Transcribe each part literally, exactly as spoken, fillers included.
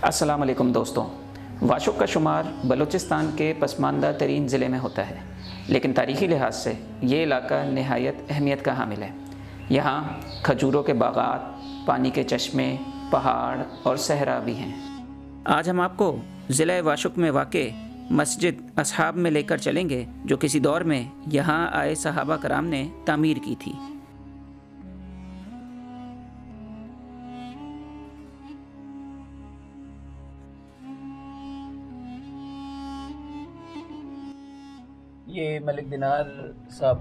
अस्सलाम वालेकुम दोस्तों। वाशुक का शुमार बलूचिस्तान के पसमानदा तरीन ज़िले में होता है, लेकिन तारीख़ी लिहाज से ये इलाका नहायत अहमियत का हामिल है। यहाँ खजूरों के बागात, पानी के चश्मे, पहाड़ और सहरा भी हैं। आज हम आपको ज़िला वाशुक में वाक़े मस्जिद असहाब में लेकर चलेंगे, जो किसी दौर में यहाँ आए सहाबा कराम ने तामीर की थी। ये मलिक दिनार साहब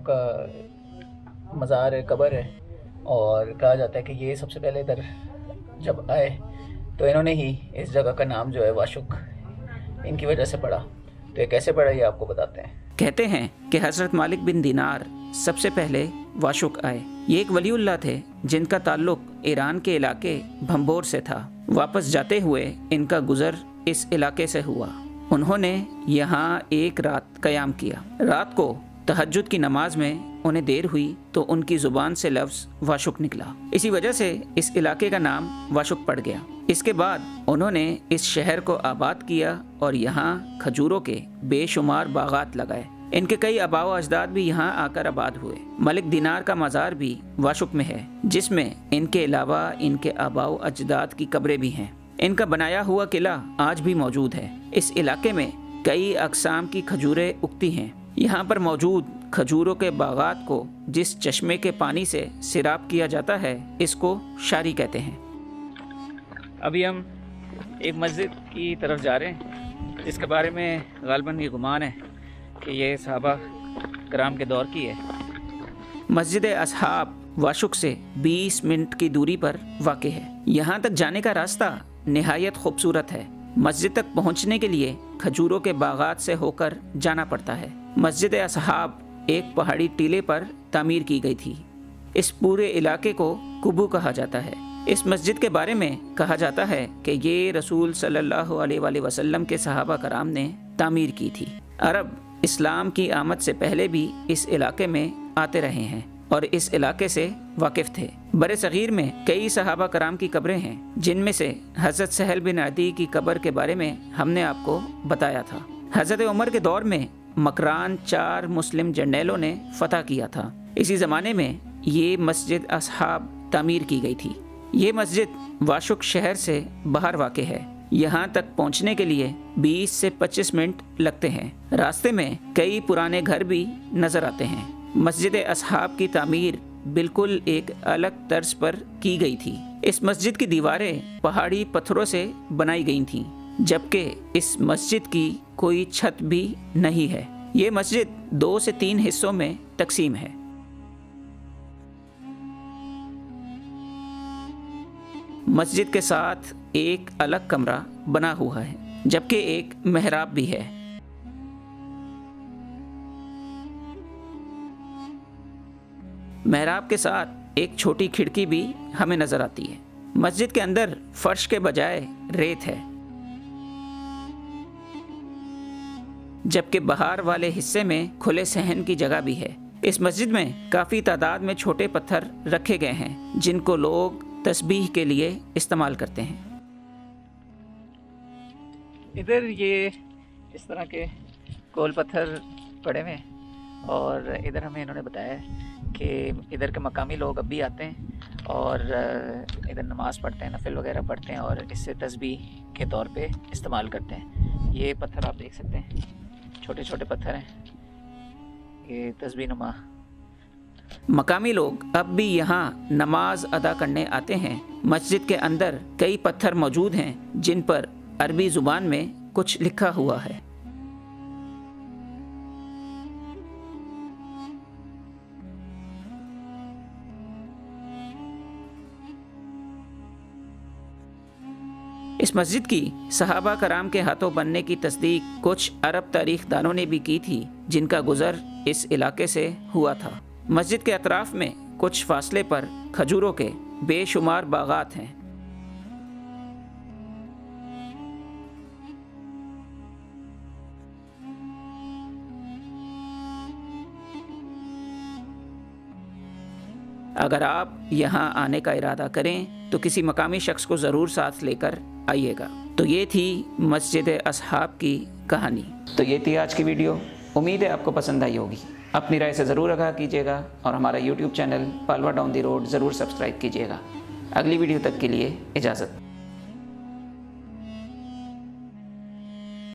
का मज़ार है, कब्र है, और कहा जाता है कि ये सबसे पहले इधर जब आए तो इन्होंने ही इस जगह का नाम जो है वाशुक इनकी वजह से पड़ा। तो ये कैसे पड़ा ये आपको बताते हैं। कहते हैं कि हज़रत मालिक बिन दिनार सबसे पहले वाशुक आए। ये एक वलीउल्लाह थे जिनका ताल्लुक ईरान के इलाके भंबोर से था। वापस जाते हुए इनका गुज़र इस इलाके से हुआ। उन्होंने यहाँ एक रात क़याम किया। रात को तहज्जुद की नमाज में उन्हें देर हुई तो उनकी ज़ुबान से लफ्ज़ वाशुक निकला। इसी वजह से इस इलाके का नाम वाशुक पड़ गया। इसके बाद उन्होंने इस शहर को आबाद किया और यहाँ खजूरों के बेशुमार बागात लगाए। इनके कई आबाओ अजदाद भी यहाँ आकर आबाद हुए। मलिक दिनार का मज़ार भी वाशुक में है, जिसमें इनके अलावा इनके आबाओ अजदाद की कब्रें भी हैं। इनका बनाया हुआ किला आज भी मौजूद है। इस इलाके में कई अक़साम की खजूरें उगती हैं। यहाँ पर मौजूद खजूरों के बागात को जिस चश्मे के पानी से सिराब किया जाता है, इसको शारी कहते हैं। अभी हम एक मस्जिद की तरफ जा रहे हैं, जिसके बारे में ग़ालिबन ये गुमान है कि ये सहाबा कराम के दौर की है। मस्जिद असहाब वाशुक से बीस मिनट की दूरी पर वाक़ है। यहाँ तक जाने का रास्ता निहायत खूबसूरत है। मस्जिद तक पहुँचने के लिए खजूरों के बागात से होकर जाना पड़ता है। मस्जिद असहाब एक पहाड़ी टीले पर तामीर की गई थी। इस पूरे इलाके को कुबू कहा जाता है। इस मस्जिद के बारे में कहा जाता है कि ये रसूल सल्लल्लाहु अलैहि वसल्लम के सहाबा कराम ने तामीर की थी। अरब इस्लाम की आमद से पहले भी इस इलाके में आते रहे हैं और इस इलाके से वाकिफ़ थे। बरे सग़ीर में कई सहाबा कराम की कब्रें हैं, जिनमें से हज़रत सहल बिन अदी की कब्र के बारे में हमने आपको बताया था। हज़रत उमर के दौर में मकरान चार मुस्लिम जर्नैलों ने फतह किया था। इसी ज़माने में ये मस्जिद असहाब तामीर की गई थी। ये मस्जिद वाशुक शहर से बाहर वाक़ है। यहाँ तक पहुँचने के लिए बीस से पच्चीस मिनट लगते हैं। रास्ते में कई पुराने घर भी नज़र आते हैं। मस्जिद असहाब की तामीर बिल्कुल एक अलग तर्ज पर की गई थी। इस मस्जिद की दीवारें पहाड़ी पत्थरों से बनाई गई थीं, जबकि इस मस्जिद की कोई छत भी नहीं है। ये मस्जिद दो से तीन हिस्सों में तकसीम है। मस्जिद के साथ एक अलग कमरा बना हुआ है, जबकि एक मेहराब भी है। मेहराब के साथ एक छोटी खिड़की भी हमें नजर आती है। मस्जिद के अंदर फर्श के बजाय रेत है, जबकि बाहर वाले हिस्से में खुले सहन की जगह भी है। इस मस्जिद में काफ़ी तादाद में छोटे पत्थर रखे गए हैं, जिनको लोग तस्बीह के लिए इस्तेमाल करते हैं। इधर ये इस तरह के गोल पत्थर पड़े हुए हैं, और इधर हमें इन्होंने बताया कि इधर के मकामी लोग अब भी आते हैं और इधर नमाज़ पढ़ते हैं, नफिल वगैरह पढ़ते हैं, और इससे तस्बीह के तौर पे इस्तेमाल करते हैं। ये पत्थर आप देख सकते हैं, छोटे छोटे पत्थर हैं, ये तस्बीह नुमा। मकामी लोग अब भी यहाँ नमाज अदा करने आते हैं। मस्जिद के अंदर कई पत्थर मौजूद हैं, जिन पर अरबी ज़ुबान में कुछ लिखा हुआ है। इस मस्जिद की सहाबा कराम के हाथों बनने की तस्दीक कुछ अरब तारीख दानों ने भी की थी, जिनका गुज़र इस इलाके से हुआ था। मस्जिद के अतराफ़ में कुछ फासले पर खजूरों के बेशुमार बागात हैं। अगर आप यहाँ आने का इरादा करें तो किसी मकामी शख्स को ज़रूर साथ लेकर आइएगा। तो ये थी मस्जिद असहाब की कहानी। तो ये थी आज की वीडियो। उम्मीद है आपको पसंद आई होगी। अपनी राय से ज़रूर आगाह कीजिएगा और हमारा यूट्यूब चैनल पालवा डाउन दी रोड ज़रूर सब्सक्राइब कीजिएगा। अगली वीडियो तक के लिए इजाज़त।